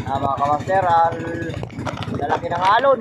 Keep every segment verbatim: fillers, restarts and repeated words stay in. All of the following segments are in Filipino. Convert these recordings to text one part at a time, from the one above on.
Ah, mga kamaster, ang lalaki ng alon.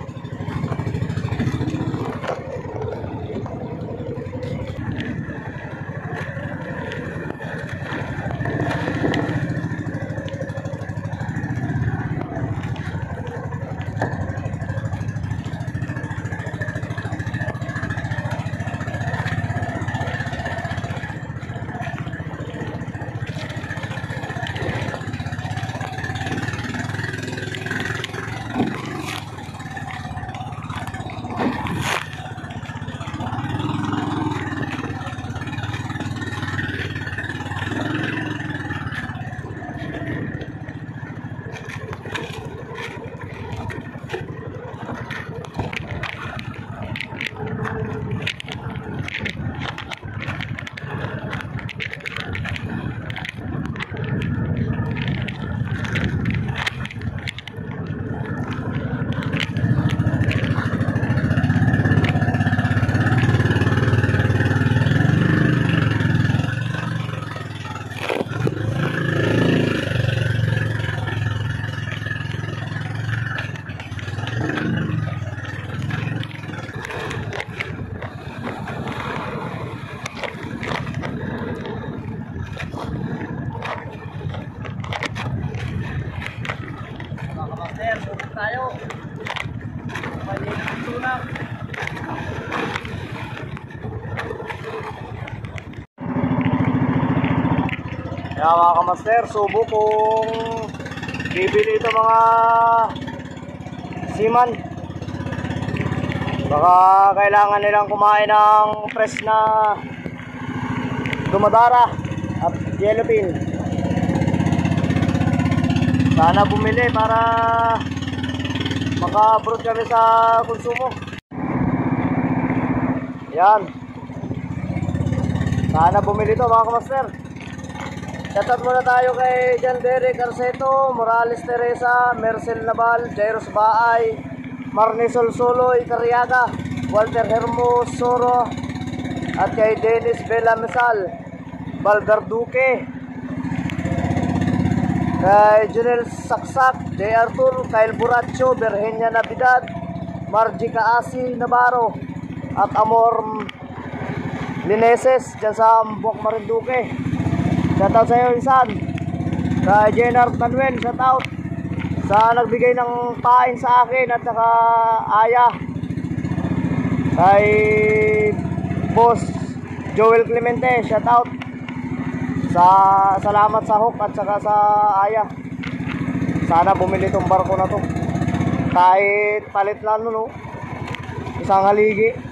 Tayo. Maliit ang sunak. Kaya mga kamaster, subo kung bibili ito mga seaman. Baka kailangan nilang kumain ng fresh na dumadara at yellowfin. Sana bumili para maka-abroad kami sa konsumo. Yan. Sana bumili to mga kamaster. Shoutout muna tayo kay John Derek Arceto, Morales Teresa, Mercel Naval, Jairos Baay, Marnisol Soloy Cariaga, Walter Hermosoro, at kay Dennis Bella Mesal, Balgarduque, kay Junel Saksak, J. Artur, Kyle Buracho, Virginia Navidad, Margie Kaasi Navarro, at Amor Lineses dyan sa Buwak Marinduque. Shoutout sa iyo insan. Kay Jenard Manuel, shoutout sa nagbigay ng pain sa akin at saka Aya. Kay Boss Joel Clemente, shoutout. Sa salamat sa hook at saka sa Aya. Sana bumili tong barko na to. Kahit palit lang no, isang haligi.